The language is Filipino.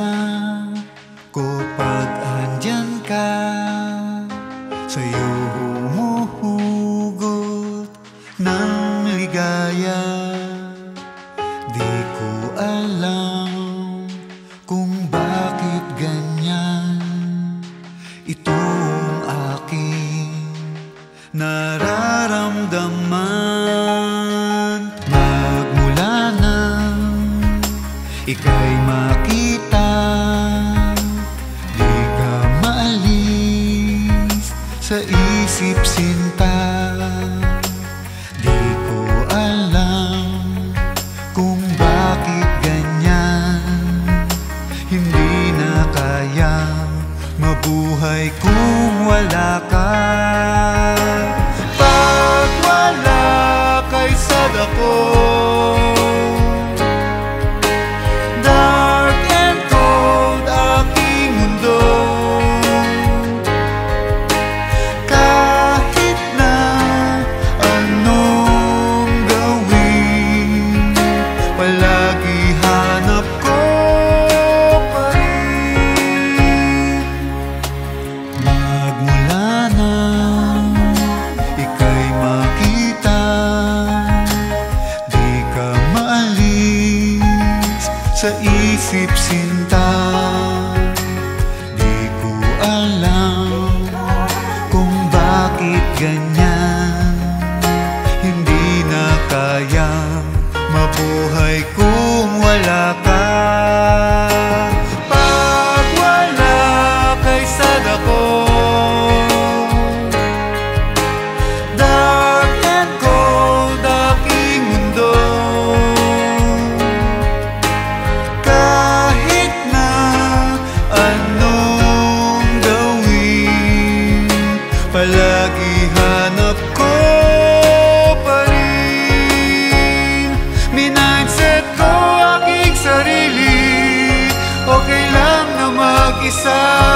ko pag andyan ka. Sa'yo humuhugot ng ligaya. Di ko alam kung bakit ganyan. Itong aking nararamdaman. Magmula nang ika'y makita, di ka maalis sa isip sinta. Di ko alam kung bakit ganyan. Hindi na kayang mabuhay kung wala ka. Pag wala ka'y sad ako. Dark and cold aking mundo. Kahit na anong gawin, palagi hanap ko pa rin. Magmula nang ika'y makita, di ka maalis sa isip sinta. Di ko alam kung bakit ganyan. Hindi na kayang mabuhay kung wala ka. Pag wala ka'y sad ako. Dark and cold aking mundo. Kahit na anong gawin, palagi hanap ko pa rin. Minindset ko aking sarili, okay lang na mag-isa.